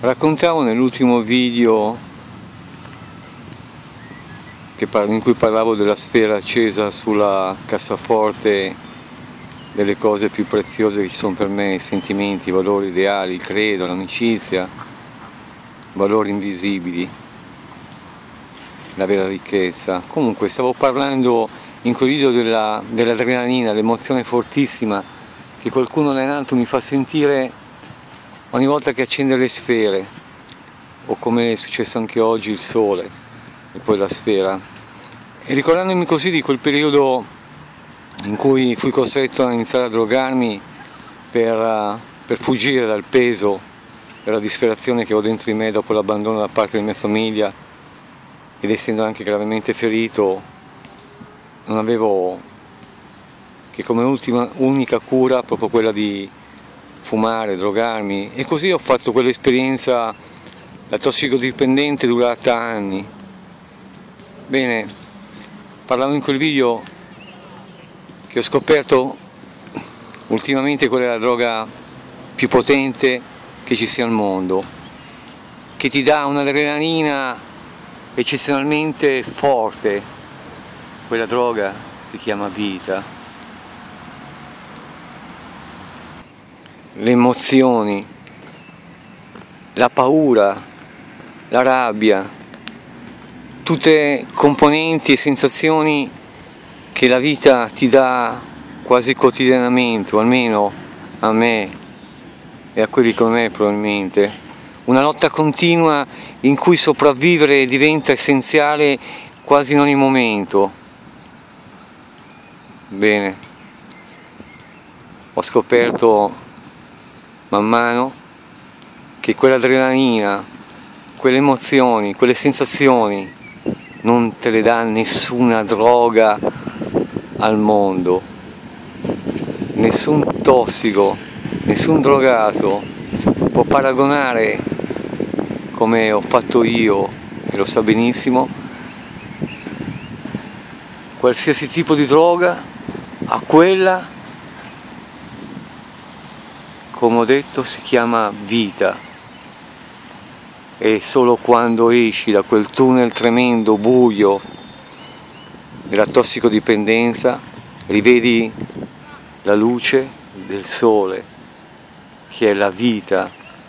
Raccontavo nell'ultimo video in cui parlavo della sfera accesa sulla cassaforte delle cose più preziose che ci sono per me, i sentimenti, i valori ideali, il credo, l'amicizia, valori invisibili, la vera ricchezza. Comunque stavo parlando in quel video dell'adrenalina, l'emozione fortissima che qualcuno là in alto mi fa sentire ogni volta che accende le sfere, o come è successo anche oggi il sole e poi la sfera, e ricordandomi così di quel periodo in cui fui costretto a iniziare a drogarmi per fuggire dal peso e dalla disperazione che ho dentro di me dopo l'abbandono da parte della mia famiglia, ed essendo anche gravemente ferito non avevo che come unica cura proprio quella di fumare, drogarmi, e così ho fatto quell'esperienza da tossicodipendente durata anni. Bene, parlavo in quel video che ho scoperto ultimamente qual è la droga più potente che ci sia al mondo, che ti dà un'adrenalina eccezionalmente forte. Quella droga si chiama vita. Le emozioni, la paura, la rabbia, tutte componenti e sensazioni che la vita ti dà quasi quotidianamente, o almeno a me e a quelli come me probabilmente. Una lotta continua in cui sopravvivere diventa essenziale quasi in ogni momento. Bene, ho scoperto man mano che quell'adrenalina, quelle emozioni, quelle sensazioni non te le dà nessuna droga al mondo, nessun tossico, nessun drogato può paragonare, come ho fatto io e lo sa benissimo, qualsiasi tipo di droga a quella, come ho detto, si chiama vita. E solo quando esci da quel tunnel tremendo, buio, della tossicodipendenza, rivedi la luce del sole, che è la vita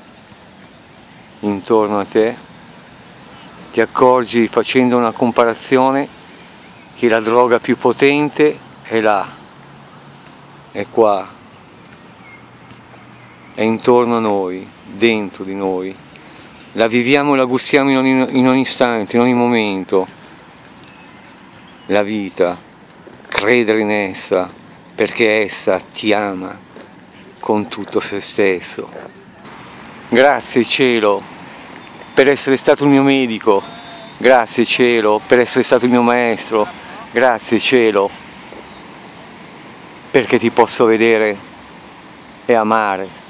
intorno a te, ti accorgi, facendo una comparazione, che la droga più potente è là, è qua, è intorno a noi, dentro di noi. La viviamo e la gustiamo in ogni istante, in ogni momento. La vita, credere in essa, perché essa ti ama con tutto se stesso. Grazie cielo per essere stato il mio medico, grazie cielo per essere stato il mio maestro, grazie cielo perché ti posso vedere e amare.